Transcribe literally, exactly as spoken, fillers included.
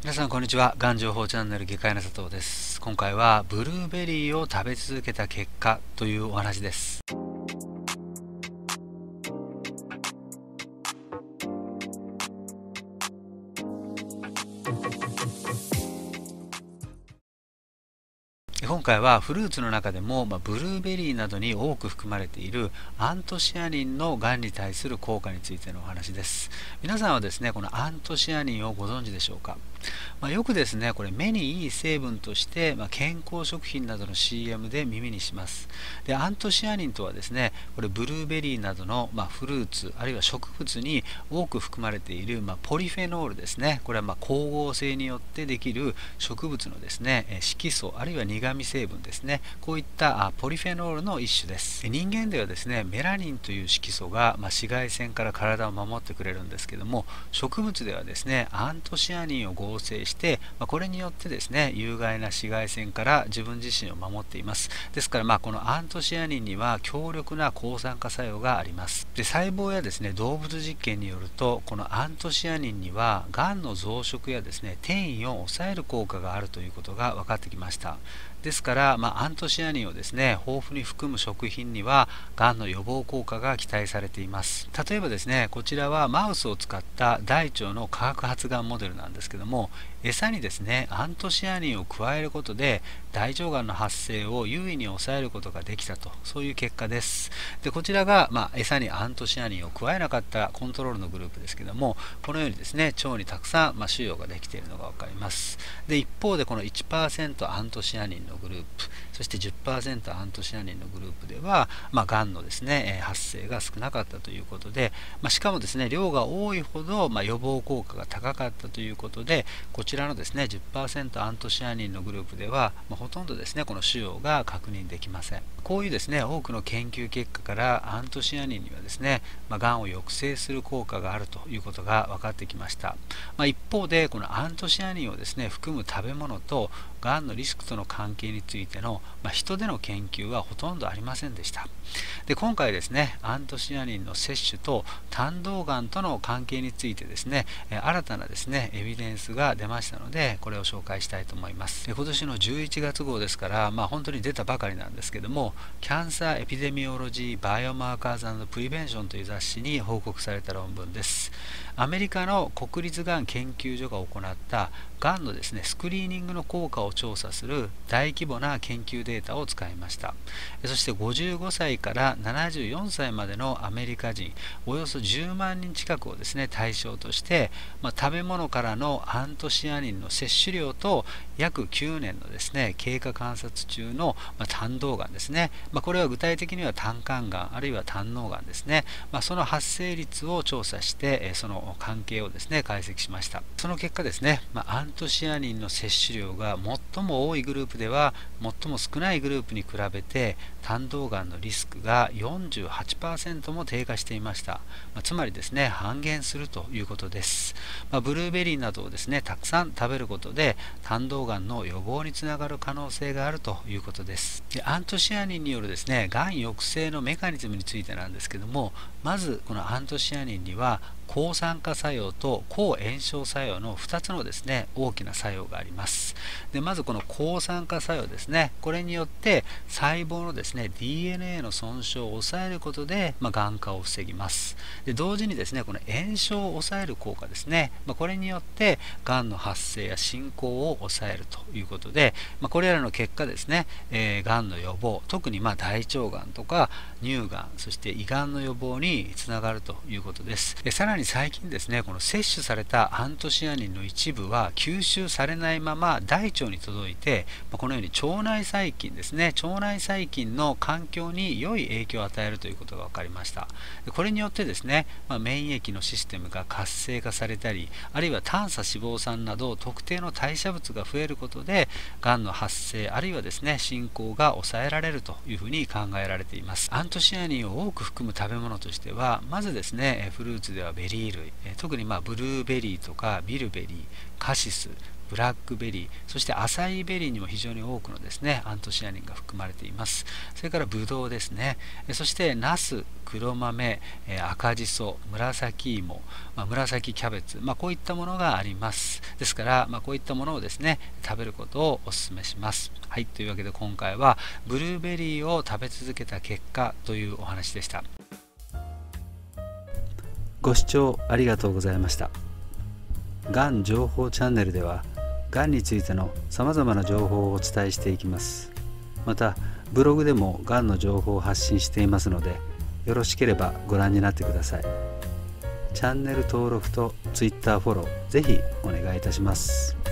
皆さんこんにちは。がん情報チャンネル外科医の佐藤です。今回はブルーベリーを食べ続けた結果というお話です。今回はフルーツの中でも、まあ、ブルーベリーなどに多く含まれているアントシアニンのがんに対する効果についてのお話です。皆さんはですね、このアントシアニンをご存知でしょうか。まあ、よくですね、これ目にいい成分として、まあ、健康食品などの シーエム で耳にします。で、アントシアニンとはですね、これブルーベリーなどの、まあ、フルーツあるいは植物に多く含まれている、まあ、ポリフェノールですね。これはまあ光合成によってできる植物のですね、色素あるいは苦味成分ですね。こういったポリフェノールの一種です。人間ではですね、メラニンという色素が、まあ、紫外線から体を守ってくれるんですけども、植物ではですね、アントシアニンを合成して、まあ、これによってですね、有害な紫外線から自分自身を守っています。ですから、まあ、このアントシアニンには強力な抗酸化作用があります。で、細胞やですね、動物実験によると、このアントシアニンにはがんの増殖やですね、転移を抑える効果があるということが分かってきました。ですから、まあ、アントシアニンをですね、豊富に含む食品にはがんの予防効果が期待されています。例えばですね、こちらはマウスを使った大腸の化学発がんモデルなんですけども、餌にですね、アントシアニンを加えることで大腸がんの発生を優位に抑えることができたと、そういう結果です。で、こちらが、まあ、餌にアントシアニンを加えなかったコントロールのグループですけども、このようにですね、腸にたくさん、まあ、腫瘍ができているのが分かります。で、一方でこの いちパーセント アントシアニンのグループ、そして じゅっパーセント アントシアニンのグループでは、まあ、がんのですね、発生が少なかったということで、まあ、しかもですね、量が多いほど、まあ、予防効果が高かったということで、こちらのですね、じゅっパーセント アントシアニンのグループでは、まあ、ほとんどですね、この腫瘍が確認できません。こういうですね、多くの研究結果からアントシアニンにはですね、まあ、がんを抑制する効果があるということが分かってきました。まあ、一方で、このアントシアニンをですね、含む食べ物とがんのリスクとの関係についての、まあ、人での研究はほとんどありませんでした。で、今回ですね、アントシアニンの摂取と胆道がんとの関係についてですね、新たなですね、エビデンスが出ましたので、これを紹介したいと思います。今年のじゅういちがつ号ですから、まあ、本当に出たばかりなんですけども、キャンサーエピデミオロジー・バイオマーカーズ&プリベンションという雑誌に報告された論文です。アメリカの国立がん研究所が行ったがんのですね、スクリーニングの効果を調査する大規模な研究データを使いました。そしてごじゅうごさいからななじゅうよんさいまでのアメリカ人およそじゅうまんにん近くをですね、対象として、まあ、食べ物からのアントシアニンの摂取量と約きゅうねんのですね、経過観察中の、まあ、胆道がんですね、まあ、これは具体的には胆管がんあるいは胆のうがんですね、まあ、その発生率を調査してその関係をですね、解析しました。その結果ですね、まあ、アントシアニンの摂取量が最も多いグループでは最も少ないグループに比べて胆道がんのリスクが よんじゅうはちパーセント も低下していました。まあ、つまりですね、半減するということです。まあ、ブルーベリーなどをですね、たくさん食べることで胆道がんの予防につながる可能性があるということです。で、アントシアニンによるですね、がん抑制のメカニズムについてなんですけども、まずこのアントシアニンには抗酸化作用と抗炎症作用のふたつのですね、大きな作用があります。で、まずこの抗酸化作用ですね、これによって細胞のですね ディーエヌエー の損傷を抑えることで、まあ、がん化を防ぎます。で、同時にですね、この炎症を抑える効果ですね、まあ、これによってがんの発生や進行を抑えるということで、まあ、これらの結果ですね、えー、がんの予防、特にまあ大腸がんとか乳がん、そして胃がんの予防につながるということです。で、さらに最近ですね、この摂取されたアントシアニンの一部は吸収されないまま大腸に届いて、このように腸内細菌ですね、腸内細菌の環境に良い影響を与えるということが分かりました。で、これによってですね、まあ、免疫のシステムが活性化されたり、あるいは短鎖脂肪酸など特定の代謝物が増えることで、がんの発生あるいはですね、進行が抑えられるというふうに考えられています。アントシアニンを多く含む食べ物としては、まずですね、フルーツではベリー類、特にまあブルーベリーとかミルベリー、カシス、 ブラックベリー、そしてアサイーベリーにも非常に多くのですねアントシアニンが含まれています。それからブドウですね、そしてナス、黒豆、赤じそ、紫芋、まあ、紫キャベツ、まあ、こういったものがあります。ですから、まあ、こういったものをですね食べることをお勧めします。はい、というわけで今回はブルーベリーを食べ続けた結果というお話でした。 ご視聴ありがとうございました。がん情報チャンネルでは、がんについてのさまざまな情報をお伝えしていきます。また、ブログでもがんの情報を発信していますので、よろしければご覧になってください。チャンネル登録と ツイッター フォロー、ぜひお願いいたします。